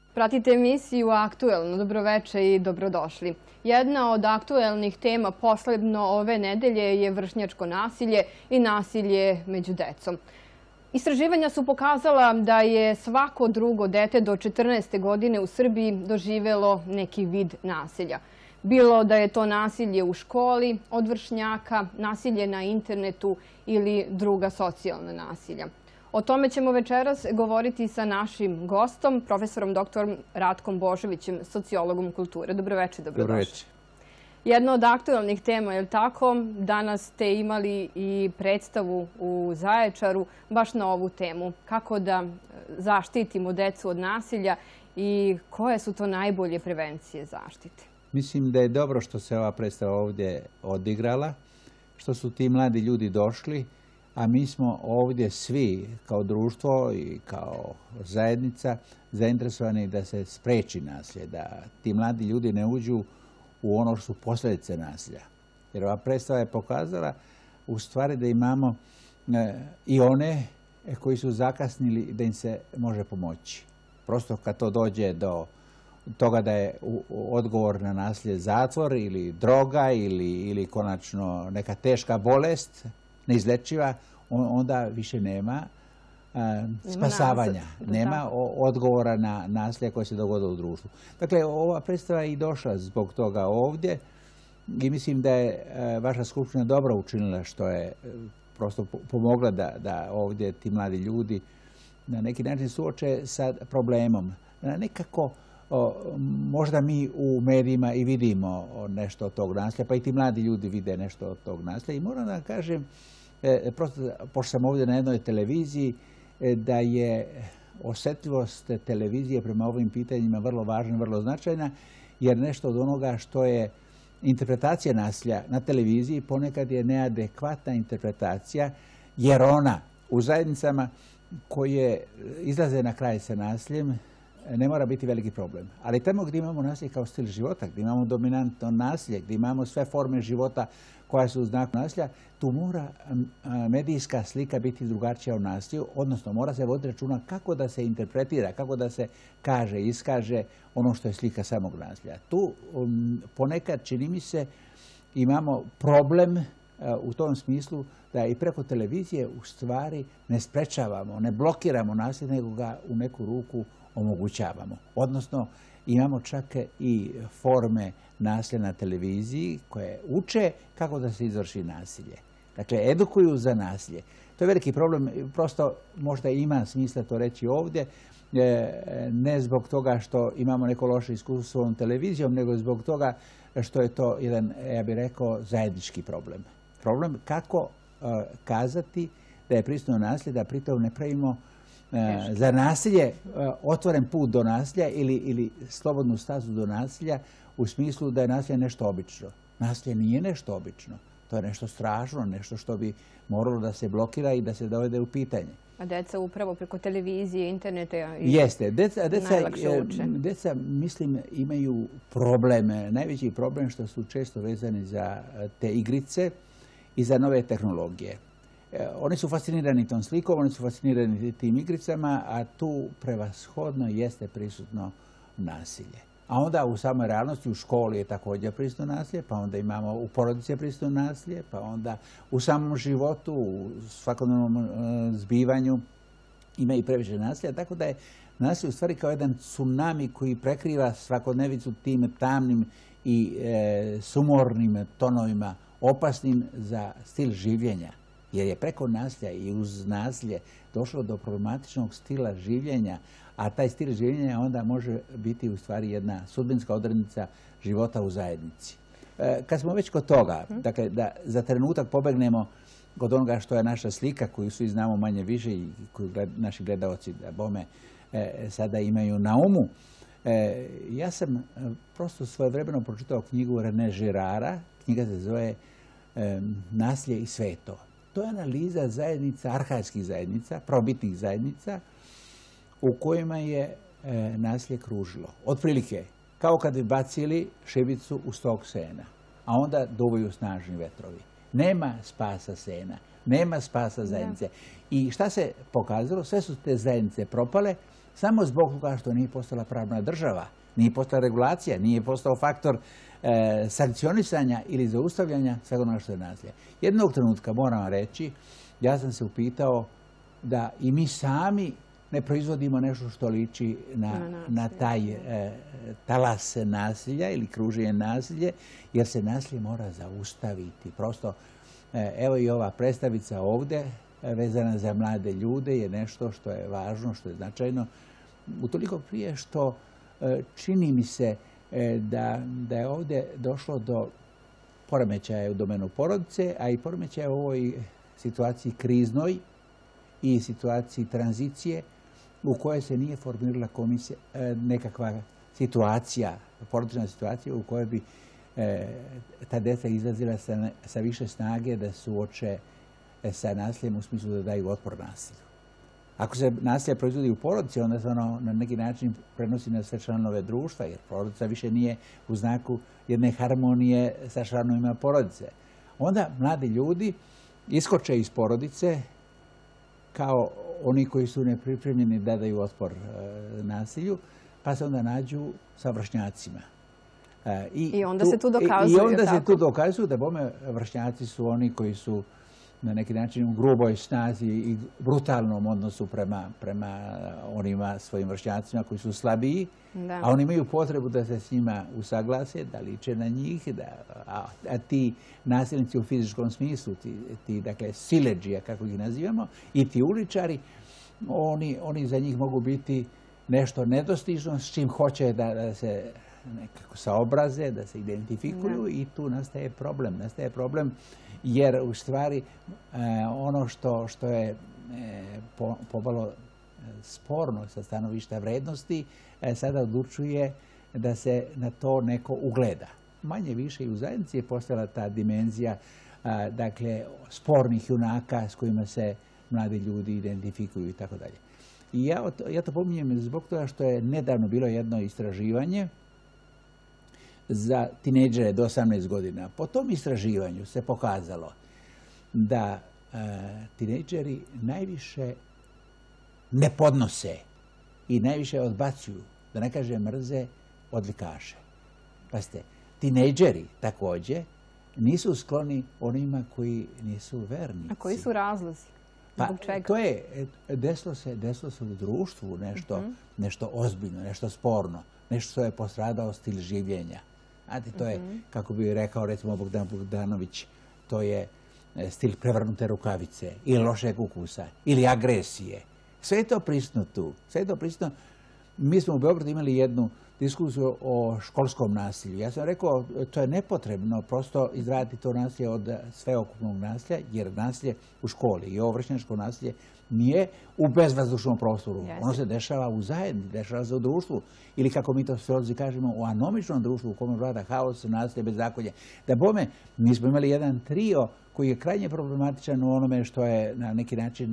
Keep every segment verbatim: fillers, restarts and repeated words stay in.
Pratite emisiju Aktuelno. Dobroveče i dobrodošli. Jedna od aktuelnih tema poslednjo ove nedelje je vršnjačko nasilje i nasilje među decom. Istraživanja su pokazala da je svako drugo dete do četrnaeste godine u Srbiji doživelo neki vid nasilja. Bilo da je to nasilje u školi, od vršnjaka, nasilje na internetu ili druga socijalna nasilja. O tome ćemo večeras govoriti sa našim gostom, profesorom doktorom Ratkom Božovićem, sociologom kulture. Dobroveče, dobrodošli. Dobroveče. Jedna od aktuelnih tema, je li tako? Danas ste imali i predstavu u Zaječaru baš na ovu temu. Kako da zaštitimo decu od nasilja i koje su to najbolje prevencije zaštite? Mislim da je dobro što se ova predstava ovdje odigrala, što su ti mladi ljudi došli, a mi smo ovdje svi kao društvo i kao zajednica zainteresovani da se spreči nasilje, da ti mladi ljudi ne uđu u ono što su posljedice nasilja. Jer ova predstava je pokazala u stvari da imamo i one koji su zakasnili da im se može pomoći. Prosto kad to dođe do toga da je odgovor na nasilje zatvor ili droga ili, ili konačno neka teška bolest, neizlečiva, onda više nema a, spasavanja, nema odgovora na nasilje koje se dogodilo u društvu. Dakle, ova predstava je i došla zbog toga ovdje i mislim da je a, vaša skupština dobro učinila što je prosto pomogla da, da ovdje ti mladi ljudi na neki način suoče sa problemom. Nekako O, možda mi u medijima i vidimo nešto od tog nasilja, pa i ti mladi ljudi vide nešto od tog nasilja. I moram da kažem, e, prosto, pošto sam ovdje na jednoj televiziji, e, da je osjetljivost televizije prema ovim pitanjima vrlo važna, vrlo značajna, jer nešto od onoga što je interpretacija nasilja na televiziji ponekad je neadekvatna interpretacija, jer ona u zajednicama koje izlaze na kraj sa nasiljem ne mora biti veliki problem. Ali tamo gdje imamo nasilje kao stil života, gdje imamo dominantno nasilje, gdje imamo sve forme života koja su u znaku nasilja, tu mora medijska slika biti drugačija u nasilju, odnosno mora se voditi računa kako da se interpretira, kako da se kaže, iskaže ono što je slika samog nasilja. Tu um, ponekad, čini mi se, imamo problem uh, u tom smislu da i preko televizije u stvari ne sprečavamo, ne blokiramo nasilje, nego ga u neku ruku omogućavamo. Odnosno, imamo čak i forme nasilja na televiziji koje uče kako da se izvrši nasilje. Dakle, edukuju za nasilje. To je veliki problem. Prosto možda ima smisla to reći ovdje. Ne zbog toga što imamo neko loše iskustvo s ovom televizijom, nego zbog toga što je to jedan, ja bih rekao, zajednički problem. Problem kako kazati da je prisutno nasilje, da pritom ne pravimo za nasilje otvoren put do nasilja ili, ili slobodnu stazu do nasilja u smislu da je nasilje nešto obično. Nasilje nije nešto obično. To je nešto strašno, nešto što bi moralo da se blokira i da se dovede u pitanje. A deca upravo preko televizije, interneta Jeste. Deca, deca, najlakše uče. Deca, mislim, imaju probleme. Najveći problem što su često vezani za te igrice i za nove tehnologije. Oni su fascinirani tom slikom, oni su fascinirani tim igricama, a tu prevashodno jeste prisutno nasilje. A onda u samoj realnosti u školi je također prisutno nasilje, pa onda imamo u porodici prisutno nasilje, pa onda u samom životu, u svakodnevnom zbivanju ima i previše nasilja. Tako da je nasilje u stvari kao jedan tsunami koji prekriva svakodnevicu tim tamnim i e, sumornim tonovima, opasnim za stil življenja. Jer je preko nasilja i uz nasilje došlo do problematičnog stila življenja, a taj stil življenja onda može biti u stvari jedna sudbinska odrednica života u zajednici. E, kad smo već kod toga, dakle, da za trenutak pobegnemo kod onoga što je naša slika, koju svi znamo manje više i koju gled, naši gledaoci da bome e, sada imaju na umu, e, ja sam e, prosto svojevremeno pročitao knjigu René Girarda, knjiga se zove e, Nasilje i sveto. To je analiza zajednica, arhaijskih zajednica, prvobitnih zajednica, u kojima je e, nasilje kružilo. Otprilike, kao kad bi bacili šibicu u stok sena, a onda duvaju snažni vetrovi. Nema spasa sena, nema spasa zajednice. I šta se pokazalo? Sve su te zajednice propale samo zbog toga što nije postala pravna država, nije postala regulacija, nije postao faktor e, sankcionisanja ili zaustavljanja svega ono što je nasilje. Jednog trenutka, moram vam reći, ja sam se upitao da i mi sami ne proizvodimo nešto što liči na, na, na taj e, talas nasilja ili kruženje nasilje, jer se nasilje mora zaustaviti. Prosto, e, evo i ova predstavica ovdje, e, vezana za mlade ljude, je nešto što je važno, što je značajno. Utoliko prije što e, čini mi se e, da, da je ovdje došlo do poremećaja u domenu porodice, a i poremećaja u ovoj situaciji kriznoj i situaciji tranzicije u kojoj se nije formirala komisija, nekakva situacija, porodična situacija u kojoj bi e, ta djeca izlazila sa, sa više snage da suoče sa nasiljem u smislu da daju otpor nasilju. Ako se nasilje proizvodi u porodici, onda se ono na neki način prenosi na sve članove društva, jer porodica više nije u znaku jedne harmonije sa članovima porodice. Onda mladi ljudi iskoče iz porodice kao oni koji su nepripremljeni da daju otpor e, nasilju, pa se onda nađu sa vršnjacima. E, i, I onda tu, se tu dokazuju. I onda tako? se tu dokazuju da bome vršnjaci su oni koji su na neki način u gruboj snazi i brutalnom odnosu prema, prema onima svojim vršnjacima koji su slabiji, da. A oni imaju potrebu da se s njima usaglase, da liče na njih, da, a, a ti nasilnici u fizičkom smislu, ti, ti dakle siledžija, kako ih nazivamo, i ti uličari, oni, oni za njih mogu biti nešto nedostižno s čim hoće da, da se nekako saobraze, da se identifikuju, da. I tu nastaje problem. Nastaje problem jer u stvari e, ono što, što je e, po, pomalo sporno sa stanovišta vrednosti e, sada odlučuje da se na to neko ugleda. Manje više i u zajednici je postala ta dimenzija a, dakle, spornih junaka s kojima se mladi ljudi identifikuju i tako dalje. I ja, ja to pominjem zbog toga što je nedavno bilo jedno istraživanje za tinejdžere do osamnaest godina. Po tom istraživanju se pokazalo da e, tinejdžeri najviše ne podnose i najviše odbacuju, da ne kaže mrze, odlikaše. Pazite, tinejdžeri također nisu skloni onima koji nisu vernici. A koji su razlozi? Pa, to je, desilo se, desilo se u društvu nešto, uh-huh. nešto ozbiljno, nešto sporno, nešto što je postradao stil življenja. Znate, to je, uh-huh. kako bi rekao recimo Bogdan Bogdanović, to je stil prevrnute rukavice ili lošeg ukusa ili agresije. Sve je to prisutno tu. Sve je to prisutno. Mi smo u Beogradu imali jednu diskusiju o školskom nasilju. Ja sam rekao, to je nepotrebno prosto izraditi to nasilje od sveokupnog nasilja, jer nasilje u školi i ovo vršnjačko nasilje nije u bezvazdušnom prostoru. Yes. Ono se dešava u zajednici, dešava se u društvu. Ili kako mi to sociolozi kažemo, u anomičnom društvu u kome vlada haos, nasilje, bezakonje. Da bome, mi smo imali jedan trio koji je krajnje problematičan u onome što je na neki način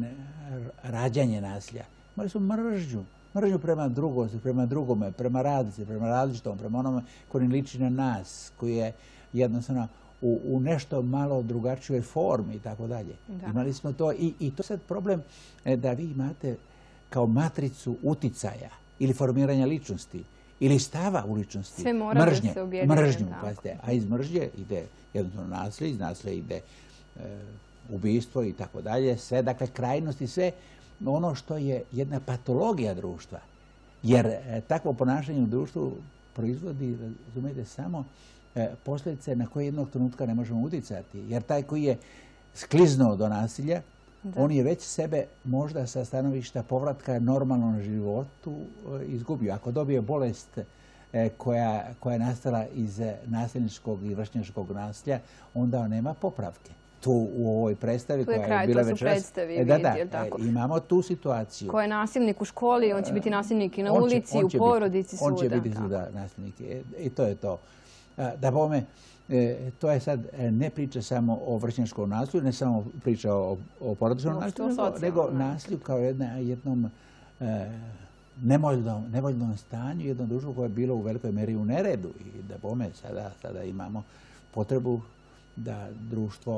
rađanje nasilja. Imali smo mržnju. Mržnju prema drugosti, prema drugome, prema razlici, prema različitom, prema onome koji ne liči na nas, koji je jednostavno u, u nešto malo drugačijoj formi i tako dalje. Imali smo to i, i to je sad problem da vi imate kao matricu uticaja ili formiranja ličnosti ili stava u ličnosti. Sve mora mržnje, da se objedinje. Mržnju, pazite, a iz mržnje ide jednostavno nasilje, iz nasilja ide e, ubijstvo i tako dalje, sve, dakle, krajnosti, sve ono što je jedna patologija društva. Jer e, takvo ponašanje u društvu proizvodi, razumijete, samo e, posljedice na koje jednog trenutka ne možemo uticati. Jer taj koji je skliznuo do nasilja, da. On je već sebe možda sa stanovišta povratka normalnom životu e, izgubio. Ako dobije bolest e, koja, koja je nastala iz nasilničkog i vršnjačkog nasilja, onda on nema popravke. Tu u ovoj predstavi koja je, je kraj, bila to su večeras. Predstavi, e, da, da, vidi, tako? Imamo tu situaciju. Ko je nasilnik u školi, on će biti nasilnik i na on ulici, će, on u porodici, biti, svuda. On će biti svuda nasilnik. E, I to je to. Da bome, e, to je sad ne priča samo o vršnjačkom nasilju, ne samo priča o, o porodičnom nasilju, nego, nego nasilju kao jedna, jednom e, nevoljnom, nevoljnom stanju, jednom društvu koje je bilo u velikoj meri u neredu. I da bome, sada, sada imamo potrebu da društvo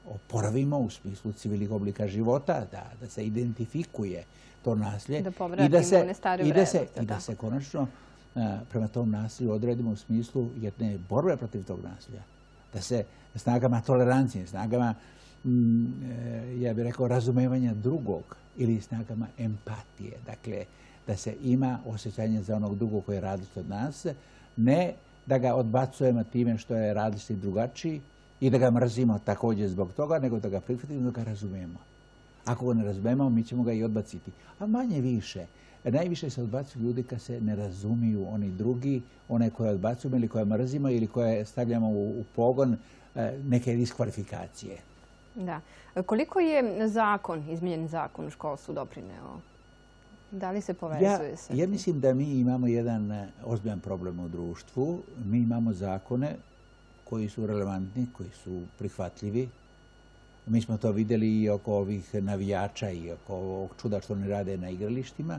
oporavimo u smislu civilnih oblika života, da, da se identifikuje to nasilje da povratimo one stare i da se, vrednosti. i da se konačno a, prema tom nasilju odredimo u smislu jedne borbe protiv tog nasilja. Da se snagama tolerancije, snagama, mm, ja bih rekao, razumevanja drugog ili snagama empatije. Dakle, da se ima osjećanje za onog drugog koji je različit od nas, ne da ga odbacujemo time što je različit i drugačiji i da ga mrzimo također zbog toga, nego da ga prihvatimo i da ga razumemo. Ako ga ne razumemo, mi ćemo ga i odbaciti. A manje više, najviše se odbacuju ljudi kad se ne razumiju oni drugi, one koje odbacujemo ili koje mrzimo ili koje stavljamo u, u pogon neke diskvalifikacije. Da. Koliko je zakon, izmijenjen zakon u školstvu doprineo? Da li se povezuje ja, sa ja mislim da mi imamo jedan ozbiljan problem u društvu. Mi imamo zakone koji su relevantni, koji su prihvatljivi. Mi smo to vidjeli i oko ovih navijača i oko ovog čuda što oni rade na igralištima.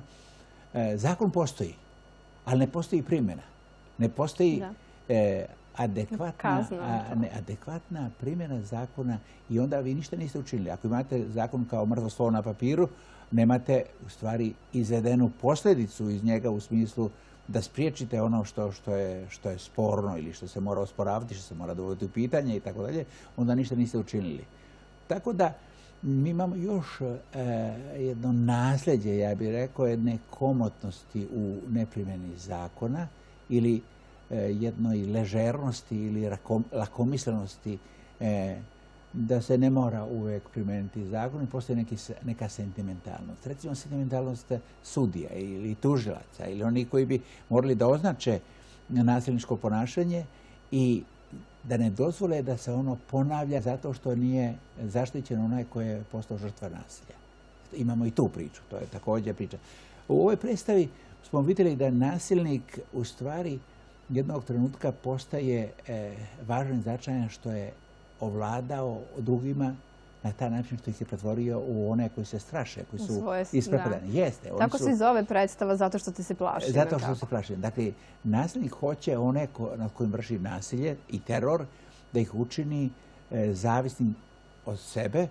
E, zakon postoji, ali ne postoji primjena. Ne postoji e, adekvatna, a, ne, adekvatna primjena zakona i onda vi ništa niste učinili. Ako imate zakon kao mrtvo slovo na papiru, nemate u stvari izvedenu posljedicu iz njega u smislu da spriječite ono što, što, je, što je sporno ili što se mora osporavati, što se mora dovoditi u pitanje i tako dalje, onda ništa niste učinili. Tako da mi imamo još e, jedno nasljeđe, ja bih rekao, jedne komotnosti u neprimjeni zakona ili e, jednoj ležernosti ili rakom, lakomislenosti e, da se ne mora uvijek primijeniti zakon i postoji neki, neka sentimentalnost. Recimo sentimentalnost sudija ili tužilaca ili oni koji bi morali da označe nasilničko ponašanje i da ne dozvole da se ono ponavlja zato što nije zaštićen onaj koji je postao žrtva nasilja. Imamo i tu priču, to je također priča. U ovoj predstavi smo vidjeli da nasilnik u stvari jednog trenutka postaje e, važan i značajan što je ovladao drugima na taj način što ih je pretvorio u one koji se straše, koji su isprepadani. Jeste. Tako su, se zove predstava zato što ti se plaši. Zato što se plaši. Dakle, nasilnik hoće one ko, nad kojim vrši nasilje i teror da ih učini e, zavisnim od sebe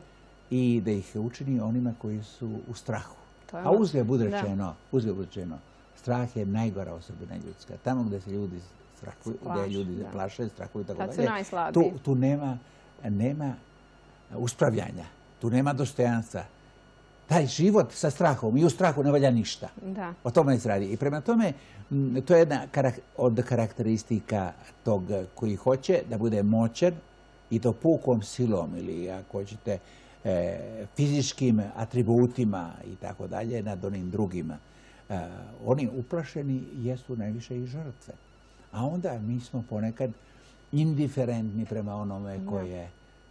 i da ih učini onima koji su u strahu. A uzgled bude rečeno, uzgled bude rečeno, strah je najgora osobina ljudska. Tamo gdje se ljudi strahuju, gdje ljudi se plaše, strahuju i tako dalje. Tu, tu nema, nema uspravljanja, tu nema dostojanstva. Taj život sa strahom i u strahu ne valja ništa. Da. O tome se radi. I prema tome, to je jedna od karakteristika tog koji hoće da bude moćan i to pukom silom ili ako hoćete e, fizičkim atributima i tako dalje nad onim drugima. E, oni uplašeni jesu najviše i žrtve. A onda mi smo ponekad indiferentni prema onome koje,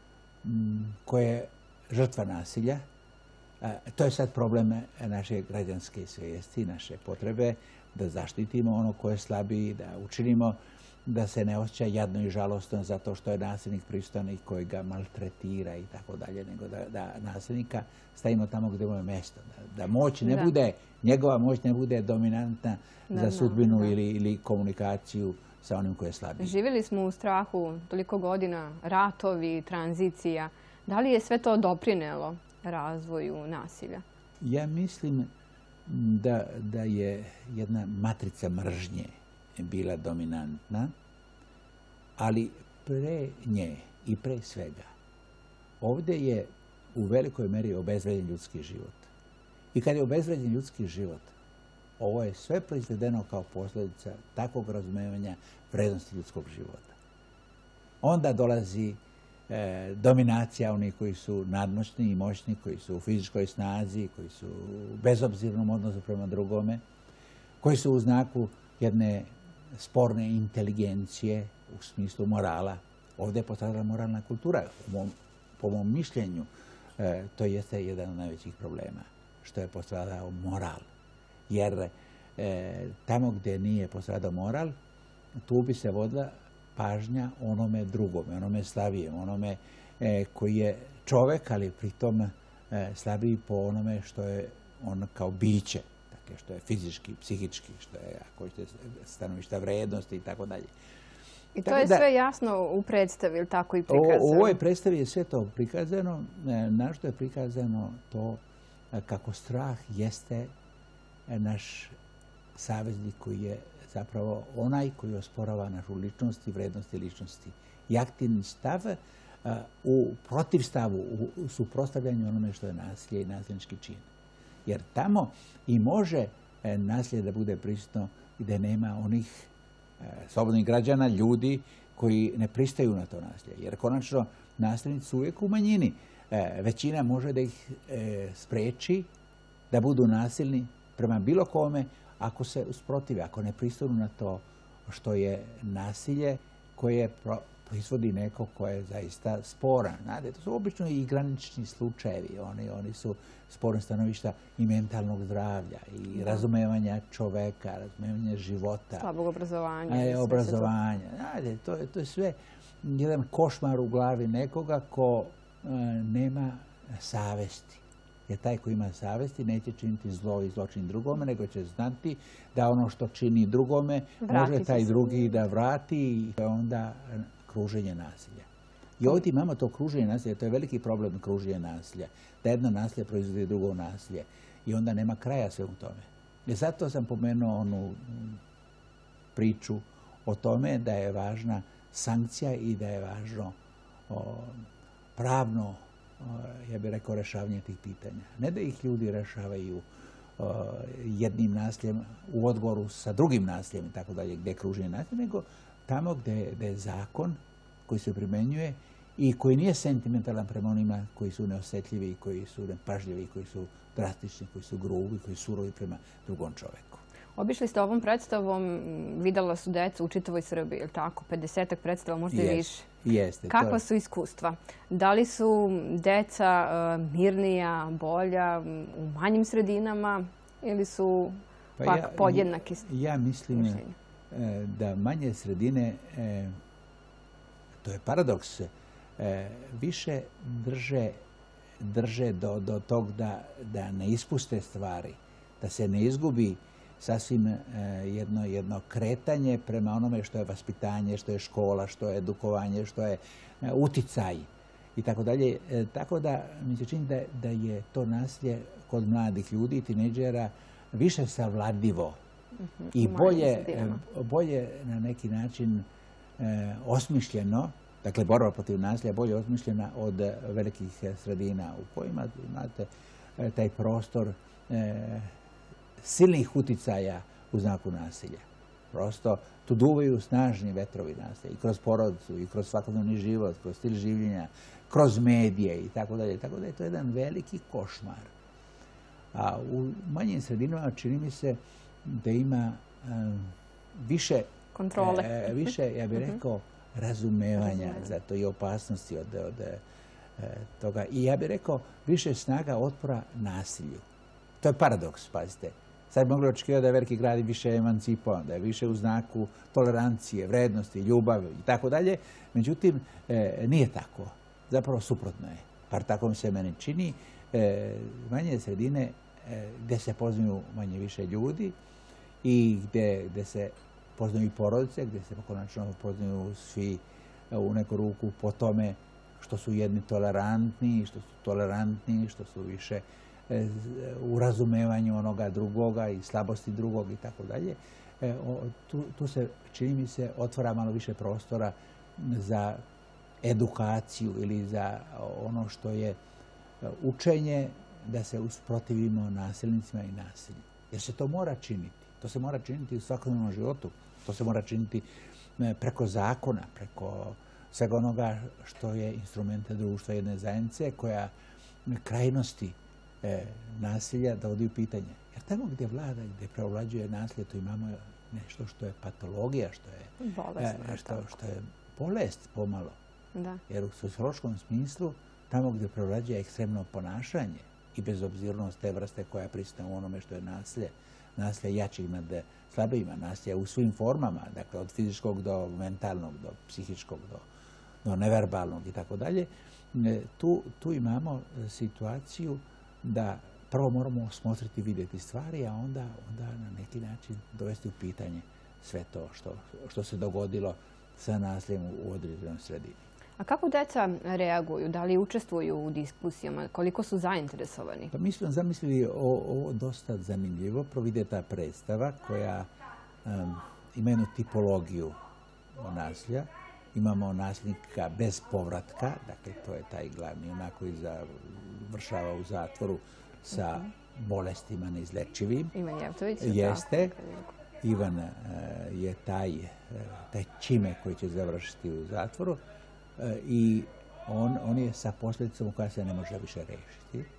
koje je žrtva nasilja. E, to je sad problem naše građanske svijesti, naše potrebe da zaštitimo ono koje je slabiji, da učinimo da se ne osjeća jadno i žalostno zato što je nasilnik prisutan i koji ga maltretira i tako dalje, nego da, da nasilnika stavimo tamo gdje mu je mjesto. Da, da moć ne da. bude, njegova moć ne bude dominantna da, za sudbinu da. Ili, ili komunikaciju sa onim koji je slabiji. Živjeli smo u strahu toliko godina, ratovi, tranzicija. Da li je sve to doprinelo razvoju nasilja? Ja mislim da, da je jedna matrica mržnje bila dominantna, ali pre nje i pre svega ovdje je u velikoj meri obezvrijeđen ljudski život. I kad je obezvrijeđen ljudski život, ovo je sve proizvedeno kao posljedica takvog razumevanja vrijednosti ljudskog života. Onda dolazi e, dominacija onih koji su nadmoćni i moćni, koji su u fizičkoj snazi, koji su u bezobzirnom odnosu prema drugome, koji su u znaku jedne sporne inteligencije u smislu morala. Ovdje je postradala moralna kultura. Po mom mišljenju, e, to jeste jedan od najvećih problema, što je postradao moral. Jer e, tamo gdje nije postradao moral, tu bi se vodila pažnja onome drugome, onome slabijem, onome e, koji je čovjek, ali pritom e, slabiji po onome što je on kao biće. Što je fizički, psihički, što je, ako ćete, stanovišta vrijednosti i tako dalje. I to je sve jasno u predstavi, ili tako i prikazano? U ovoj predstavi je sve to prikazano. Našto je prikazano to kako strah jeste naš saveznik koji je zapravo onaj koji osporava našu ličnost i vrednosti ličnosti. I aktivni stav u protivstavu, u suprotstavljanju onome što je nasilje i nasilnički čin. Jer tamo i može nasilje da bude prisutno i da nema onih slobodnih građana, ljudi koji ne pristaju na to nasilje. Jer konačno nasilnici su uvijek u manjini. Većina može da ih spreči da budu nasilni prema bilo kome ako se usprotive, ako ne pristanu na to što je nasilje koje proizvodi neko ko je zaista sporan. Znate, to su obično i granični slučajevi. Oni, oni su sporne stanovišta i mentalnog zdravlja i razumevanja čoveka, razumevanja života. Slabog obrazovanja. E, obrazovanja. Znate, to, to je sve jedan košmar u glavi nekoga ko e, nema savesti. Jer taj koji ima savesti neće činiti zlo i zločin drugome, nego će znati da ono što čini drugome vrati može taj drugi da vrati i to je onda kruženje nasilja. I ovdje imamo to kruženje nasilja, to je veliki problem kruženja nasilja. Da jedno nasilje proizvodi drugo nasilje i onda nema kraja svemu tome. I zato sam pomenuo onu priču o tome da je važna sankcija i da je važno o, pravno, ja bih rekao, rešavanje tih pitanja. Ne da ih ljudi rešavaju o, jednim nasiljem u odgovoru sa drugim nasiljem i tako dalje, gdje je kruženje nasilja, nego tamo gdje, gdje je zakon koji se primjenjuje i koji nije sentimentalan prema onima koji su neosjetljivi, koji su nepažljivi, koji su drastični, koji su grubi, koji su surovi prema drugom čoveku. Obišli ste ovom predstavom, videla su deca u čitavoj Srbiji, je li tako? pedesetak predstava, možda i više. Jeste. Kakva su iskustva? Da li su deca uh, mirnija, bolja u manjim sredinama ili su pa pak ja, podjednaki? Ja mislim e, da manje sredine, e, to je paradoks, e, više drže, drže do, do tog da, da ne ispuste stvari, da se ne izgubi sasvim e, jedno, jedno kretanje prema onome što je vaspitanje, što je škola, što je edukovanje, što je e, uticaj i tako dalje. E, tako da mi se čini da, da je to nasilje kod mladih ljudi i tinejdžera više savladivo mm-hmm. i bolje, e, bolje na neki način e, osmišljeno. Dakle, borba protiv nasilja bolje osmišljena od velikih sredina u kojima imate e, taj prostor e, silnih uticaja u znaku nasilja. Prosto tu duvaju snažni vetrovi nasilja i kroz porodicu, i kroz svakodnevni život, kroz stil življenja, kroz medije i tako dalje. Tako da je to jedan veliki košmar. A u manjim sredinama čini mi se da ima um, više kontrole. E, više, ja bih rekao, razumevanja za to i opasnosti od, od e, toga. I ja bih rekao, više snaga otpora nasilju. To je paradoks, pazite. Sad bi mogli očekivati da je veliki grad više emancipovan, da je više u znaku tolerancije, vrednosti, ljubavi i tako dalje. Međutim, e, nije tako. Zapravo suprotno je. Par tako mi se meni čini. E, manje sredine e, gdje se poznaju manje više ljudi i gdje, gdje se poznaju i porodice, gdje se konačno poznaju svi u neku ruku po tome što su jedni tolerantni, što su tolerantni, što su više u razumevanju onoga drugoga i slabosti drugog i tako dalje. Tu, tu se, čini mi se, otvara malo više prostora za edukaciju ili za ono što je učenje da se usprotivimo nasilnicima i nasilju. Jer se to mora činiti. To se mora činiti u svakodnevnom životu. To se mora činiti preko zakona, preko svega onoga što je instrumente društva jedne zajednice koja krajnosti E, nasilja dovodi u pitanje. Jer tamo gdje vlada, gdje preovlađuje nasilje, tu imamo nešto što je patologija, što je bolest, e, što, što je bolest pomalo. Da. Jer u sociološkom smislu, tamo gdje preovlađuje ekstremno ponašanje i bezobzirnost te vrste koja je prisutna u onome što je nasilje, nasilje jačih nad slabijima, nasilje u svim formama, dakle od fizičkog do mentalnog, do psihičkog, do, do neverbalnog i tako dalje, tu, tu imamo situaciju da prvo moramo osmotriti, vidjeti stvari, a onda, onda na neki način dovesti u pitanje sve to što, što se dogodilo sa nasiljem u određenoj sredini. A kako deca reaguju? Da li učestvuju u diskusijama? Koliko su zainteresovani? Pa mi smo zamislili ovo dosta zanimljivo. Provide ta predstava koja um, ima jednu tipologiju nasilja. Imamo nasilnika bez povratka, dakle to je taj glavni onako koji završava u zatvoru sa bolestima neizlečivim. Ivan Jevtović. Jeste. Ivan uh, je taj, uh, taj čime koji će završiti u zatvoru. I on, on je sa posljedicom koja se ne može više rešiti.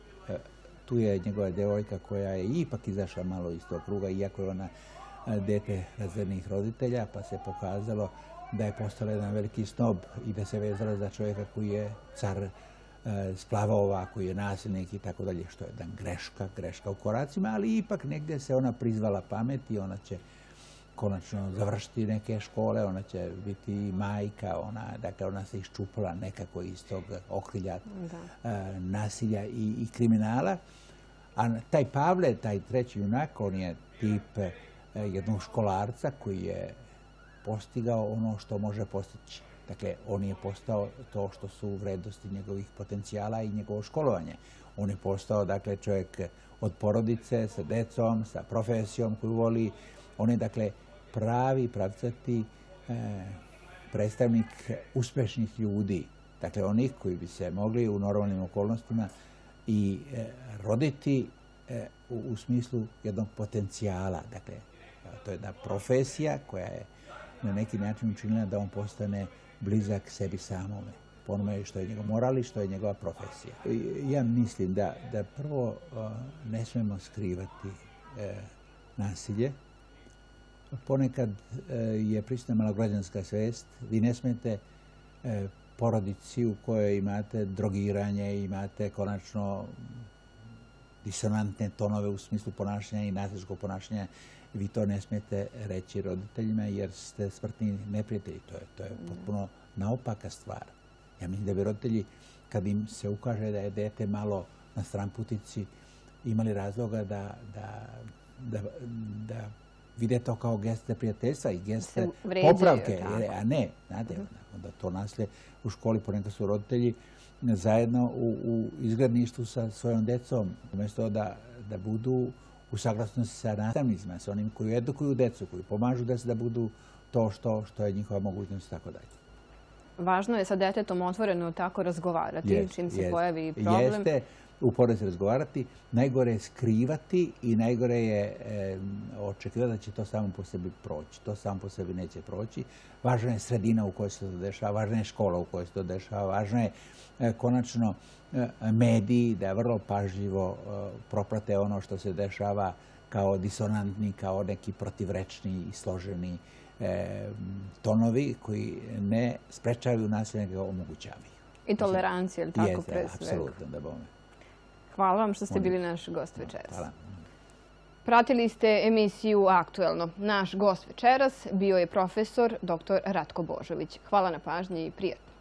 Tu je njegova djevojka koja je ipak izašla malo iz tog kruga, iako je ona dete razrednih roditelja, pa se pokazalo da je postala jedan veliki snob i da se vezala za čovjeka koji je car splavova, koji je nasilnik i tako dalje, što je jedan greška, greška u koracima, ali ipak negdje se ona prizvala pameti, ona će konačno završiti neke škole, ona će biti majka, ona, dakle ona se iščupala nekako iz tog okrilja da. nasilja i, i kriminala. A taj Pavle, taj treći junak, on je tip jednog školarca koji je postigao ono što može postići. Dakle, on je postao to što su vrednosti njegovih potencijala i njegovo školovanje. On je postao, dakle, čovjek od porodice, sa decom, sa profesijom koju voli. On je, dakle, pravi, pravcati eh, predstavnik uspešnih ljudi. Dakle, onih koji bi se mogli u normalnim okolnostima i eh, roditi eh, u, u smislu jednog potencijala. Dakle, to je jedna profesija koja je na neki način učinila da on postane blizak sebi samome. Po onome što je njegov moral i što je njegova profesija. Ja mislim da, da prvo uh, ne smemo skrivati uh, nasilje. Ponekad uh, je prisutna malograđanska svest. Vi ne smijete uh, porodici u kojoj imate drogiranje, imate konačno disonantne tonove u smislu ponašanja i nasilskog ponašanja. Vi to ne smijete reći roditeljima jer ste smrtni neprijatelji. To je, to je potpuno naopaka stvar. Ja mislim da bi roditelji, kad im se ukaže da je dete malo na stranputici, imali razloga da, da, da, da vide to kao geste prijateljstva i geste popravke. A ne, znate, da to nasilje u školi ponekad su roditelji zajedno u, u izgledništvu sa svojom decom, umjesto da, da budu u saglasnosti sa nastavnicima, sa onim koji edukuju decu, koji pomažu deci da budu to što, što je njihova mogućnost i tako dalje. Važno je sa detetom otvoreno tako razgovarati, jest, čim se jest. pojavi problem. Jeste, uporno se razgovarati, najgore je skrivati i najgore je e, očekivati da će to samo po sebi proći. To samo po sebi neće proći. Važna je sredina u kojoj se to dešava, važna je škola u kojoj se to dešava, važno je e, konačno e, mediji da vrlo pažljivo e, proprate ono što se dešava kao disonantni, kao neki protivrečni i složeni E, tonovi koji ne sprečavaju nasilje, nego omogućavaju. I tolerancija, ili tako Jeste, pre svega? apsolutno, da bome. Hvala vam što ste bili naš gost večeras. Hvala. Pratili ste emisiju Aktuelno. Naš gost večeras bio je profesor doktor Ratko Božović. Hvala na pažnji i prijatno.